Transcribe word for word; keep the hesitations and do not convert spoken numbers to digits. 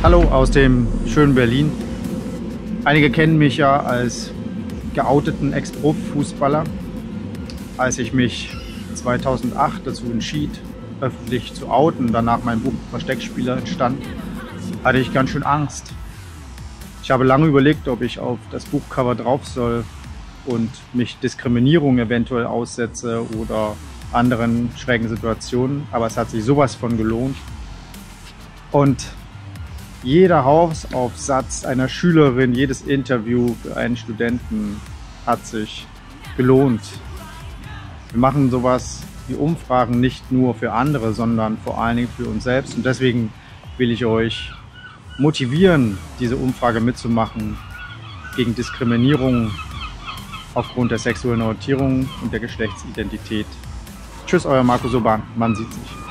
Hallo aus dem schönen Berlin. Einige kennen mich ja als geouteten Ex-Profi-Fußballer. Als ich mich zweitausendacht dazu entschied, öffentlich zu outen, danach mein Buch Versteckspieler entstand, hatte ich ganz schön Angst. Ich habe lange überlegt, ob ich auf das Buchcover drauf soll und mich Diskriminierung eventuell aussetze oder anderen schrägen Situationen, aber es hat sich sowas von gelohnt. Und jeder Hausaufsatz einer Schülerin, jedes Interview für einen Studenten hat sich gelohnt. Wir machen sowas wie Umfragen nicht nur für andere, sondern vor allen Dingen für uns selbst. Und deswegen will ich euch motivieren, diese Umfrage mitzumachen gegen Diskriminierung aufgrund der sexuellen Orientierung und der Geschlechtsidentität. Tschüss, euer Marco Soban. Man sieht sich.